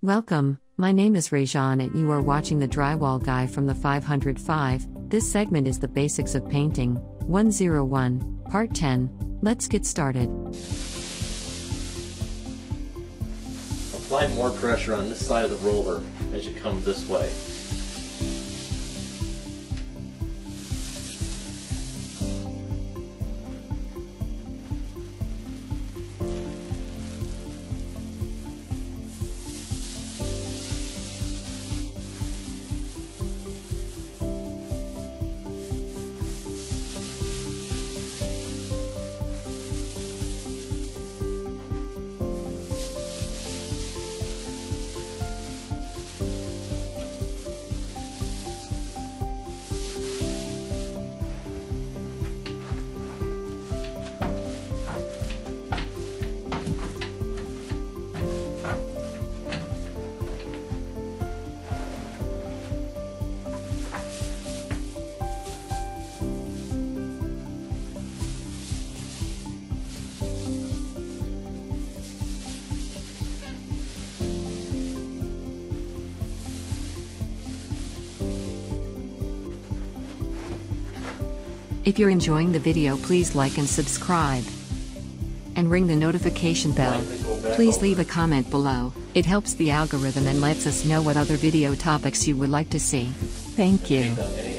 Welcome, my name is Rajan and you are watching the Drywall Guy from the 505. This segment is the basics of painting, 101, part 10. Let's get started. Apply more pressure on this side of the roller as you come this way. If you're enjoying the video, please like and subscribe. And ring the notification bell. Please leave a comment below. It helps the algorithm and lets us know what other video topics you would like to see. Thank you.